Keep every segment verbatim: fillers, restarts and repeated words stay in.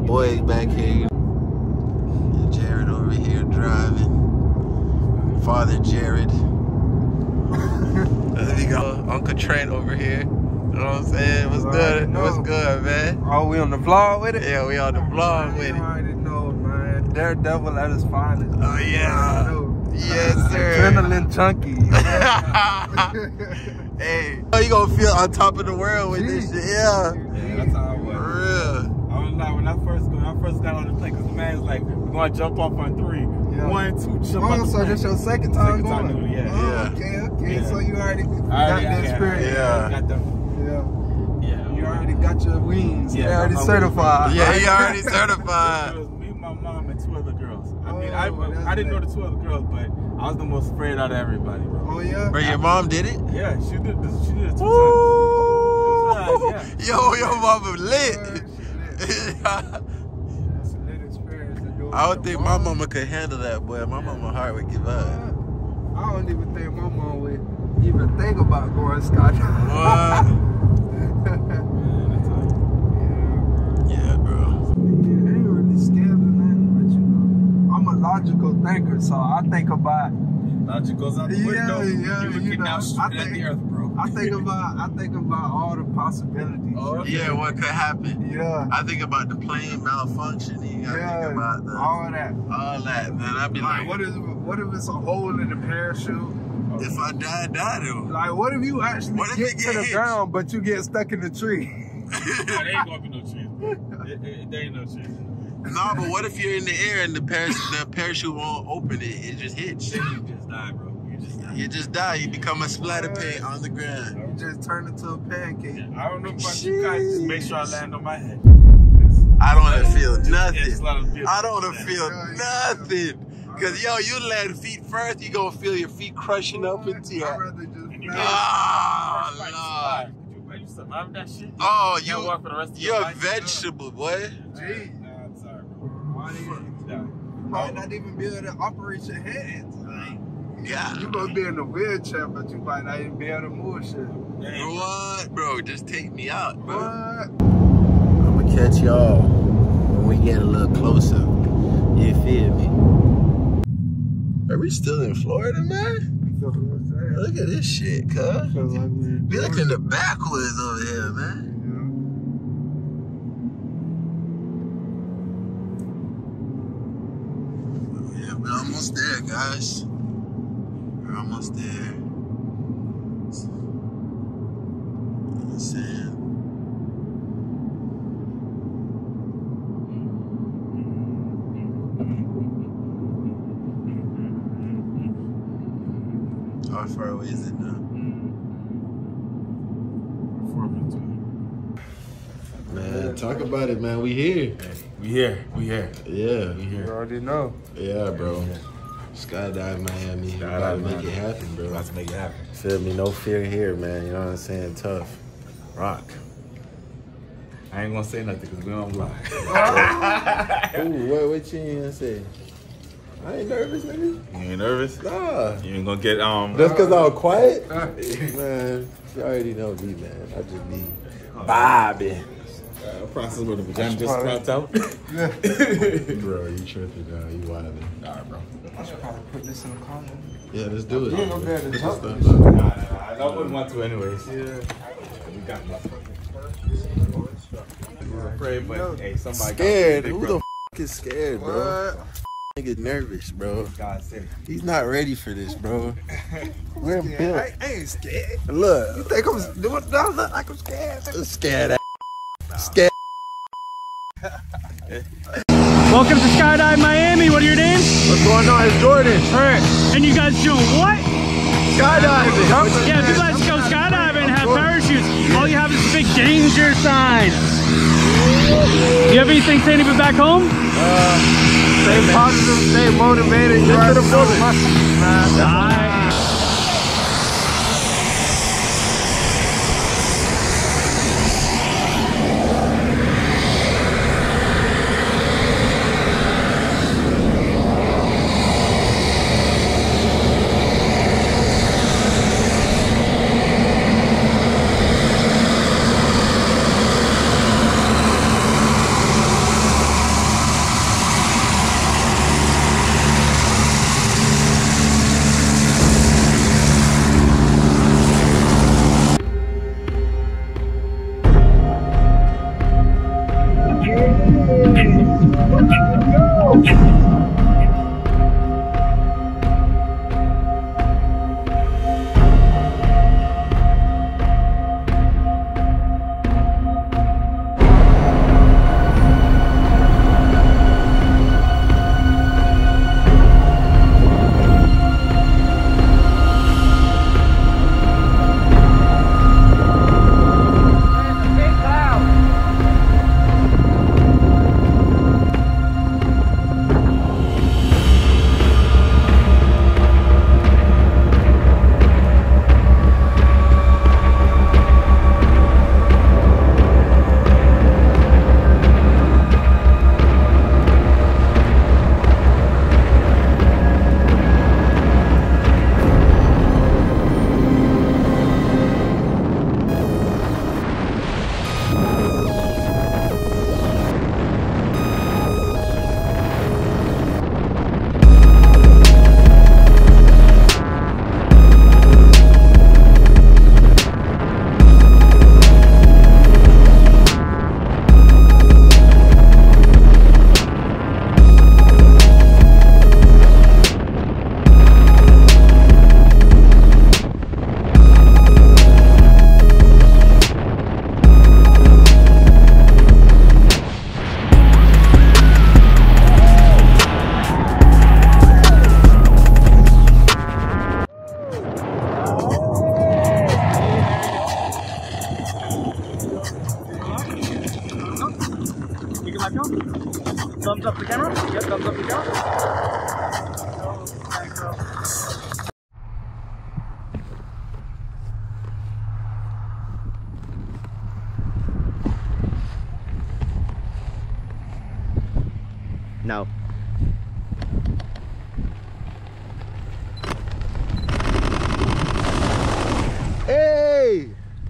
boys back here. Jared over here driving. Father Jared. There we go. Uncle Trent over here. You know what I'm saying? What's good? What's good, man? Oh, we on the vlog with it? Yeah, we on the vlog with it. You already know, man. Daredevil at his finest. Oh, yeah. Yes, sir. Adrenaline junkie. Hey, oh, you gonna feel on top of the world with this shit, yeah. Yeah, that's how I was. For real. I was like, when I first when I first got on the plane, cause the man's like, we're gonna jump off on three. Yeah. One, two, jump oh, off. So this your second time second going? Time doing it, yeah. Oh, Yeah. okay, okay. Yeah. So you already got already, the yeah, experience. Yeah. Got them. Yeah. Yeah. You already got your wings. Yeah, You're already got my certified. Yeah, right? he already It certified. was me, my mom, and two other girls. I mean, Oh, I that's I didn't know bad. the two other girls, but I was the most afraid out of everybody, bro. Oh, yeah? Bro, your mom did it? Yeah, she did this. She did it two Woo! times. It was, uh, yeah. Yo, your mama Uh, lit. That's a lit experience to do. I don't think my mama could handle that, boy. My mama heart would give up. I don't even think my mom would even think about going skydiving. What? Yeah, Yeah, bro. I ain't really scared of nothing, but you know, I'm a logical thinker, so I think about. Logic goes out the Yeah, window. yeah, you you looking know, down I straight at think- the earth, bro. I think about. I think about all the possibilities. Oh, Yeah, what could happen? Yeah, I think about the plane malfunctioning. I yeah, think about the, all that. all that, man. I'd be Like, like, what is? What if it's a hole in the parachute? if I die, die though. Like, what if you actually What if get you to get the hit? ground, but you get stuck in the tree? There ain't gonna be no trees, bro. There, there, there ain't no trees. No, but what if you're in the air and the parachute, the parachute won't open it? It just hits. Then you just die, bro. You just die. You just die. You become a splatter paint on the ground. You just turn into a pancake. Yeah, I don't know about you guys. Just make sure I land on my head. I don't want to feel It's nothing. a lot of business. I don't want to feel Yeah, yeah. nothing. Cause yo, you land feet first, you gonna feel your feet crushing up into I'd your. rather just. And you not- get- Ah, First fight, Lord. survive. You, you survive that shit? Oh, can't you, walk for the rest of your you're a life? vegetable, boy. Gee. Nah, I'm sorry, bro. Why do you- Yeah. You might not even be able to operate your hands. Like, Yeah. you gonna be in a wheelchair, but you might not even be able to move shit. Damn. What, bro? Just take me out, bro. What? I'm gonna catch y'all when we get a little closer. You feel me? Are we still in Florida, man? So what I'm saying? Look at this shit, cuz. Feel like we- We looking the backwoods over here, man. Yeah, we're almost there, guys. We're almost there. You know what I'm saying? How far away is it now? Man, talk about it, man. We here. We here. We here. Yeah. We You here. already know. Yeah, bro. Skydive Miami. We Skydive gotta make Miami. it happen, bro. Let's make it happen. Feel me? No fear here, man. You know what I'm saying? Tough. Rock. I ain't gonna say nothing because we don't lie. Ooh, what, what you ain't gonna say? I ain't nervous, nigga. You ain't nervous? Nah. You ain't gonna get um. Just cause I was quiet? Man, you already know me, man. I just be vibing. Uh, process where the vagina just sprouts out. Bro, you tripping now. You wildin'. Alright, bro. I should probably put this in the car. Yeah, let's do it. You ain't gonna be able to Put jump this this stuff Nah, up. nah, nah, I wouldn't want to anyways. Yeah. We got this. I'm afraid, but hey, somebody Scared. got Who the f is scared, bro? What? Nigga nervous, bro. God sake. He's not ready for this, bro. We're Yeah, built. I, I ain't scared. Look. You think I'm doing? Do I look like I'm scared? Scared ass. Scared. Welcome to Skydive Miami. What are your names? What's going on? It's Jordan. Alright. And you guys doing what? Skydiving. Yeah, if you guys go skydiving and have parachutes, all you have is a big danger sign. Do you have anything saying even back home? Stay positive, stay motivated. You Get to the already know fullest. my- Alright. Thumbs up the camera. Yep, thumbs up the camera. No. Hey!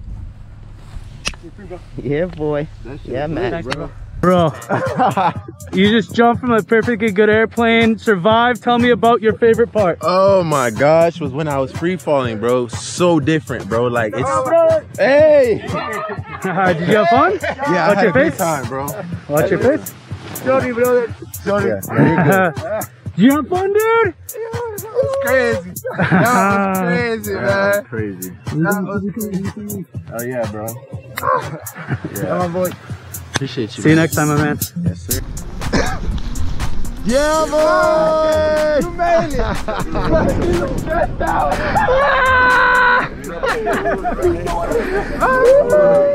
Yeah, boy. Yeah, man. Thanks, bro. Bro, you just jumped from a perfectly good airplane, survived. Tell me about your favorite part. Oh my gosh, was when I was free falling, bro. So different, bro. Like it's. Hey! Did you have fun? Yeah, Watch I your had a good face. time, bro. Watch your face. Sorry, brother. Sorry. Yeah, yeah, you're good. Did you have fun, dude? That was crazy. That was crazy, That man. was crazy. That was crazy. Oh yeah, bro. Come Yeah. on, boy. Appreciate you. See you man. next time, my man. Yes, sir. Yeah, boy! You made it. You stressed out.